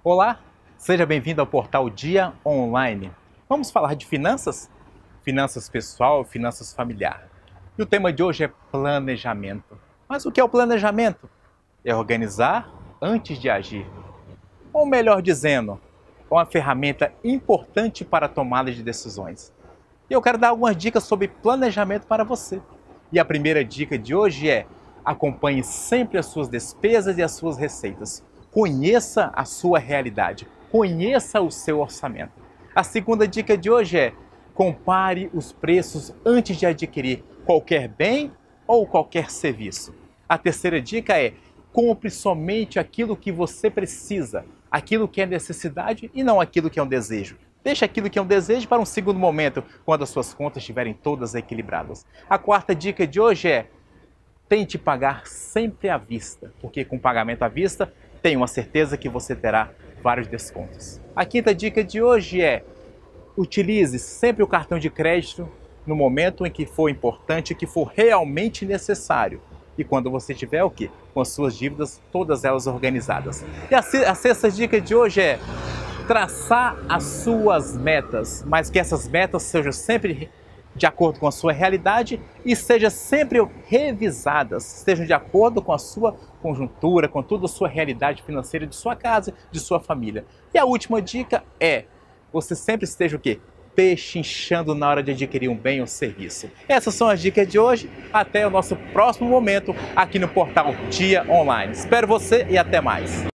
Olá, seja bem-vindo ao portal Dia Online. Vamos falar de finanças? Finanças pessoal, finanças familiar. E o tema de hoje é planejamento. Mas o que é o planejamento? É organizar antes de agir. Ou melhor dizendo, é uma ferramenta importante para a tomada de decisões. E eu quero dar algumas dicas sobre planejamento para você. E a primeira dica de hoje é: acompanhe sempre as suas despesas e as suas receitas. Conheça a sua realidade, conheça o seu orçamento. A segunda dica de hoje é: compare os preços antes de adquirir qualquer bem ou qualquer serviço. A terceira dica é: compre somente aquilo que você precisa, aquilo que é necessidade e não aquilo que é um desejo. Deixe aquilo que é um desejo para um segundo momento, quando as suas contas estiverem todas equilibradas. A quarta dica de hoje é: tente pagar sempre à vista, porque com pagamento à vista, tenho uma certeza que você terá vários descontos. A quinta dica de hoje é: utilize sempre o cartão de crédito no momento em que for importante, que for realmente necessário. E quando você tiver o quê? Com as suas dívidas, todas elas organizadas. E a sexta dica de hoje é: traçar as suas metas, mas que essas metas sejam sempre de acordo com a sua realidade e sejam sempre revisadas, sejam de acordo com a sua conjuntura, com toda a sua realidade financeira de sua casa, de sua família. E a última dica é: você sempre esteja o quê? Pechinchando na hora de adquirir um bem ou serviço. Essas são as dicas de hoje. Até o nosso próximo momento aqui no portal Dia Online. Espero você e até mais.